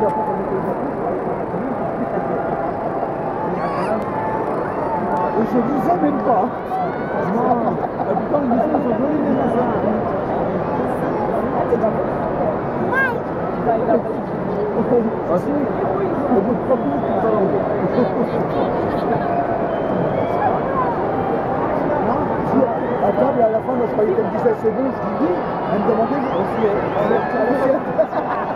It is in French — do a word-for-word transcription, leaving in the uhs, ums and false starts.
Et je disais même pas. Non, putain, ils sont jolis les magasins. Ah si, au bout de trois minutes, tu vas non, à table, à la fin, moi je croyais qu'elle me disait c'est bon, je dis oui. Elle me demandait aussi, elle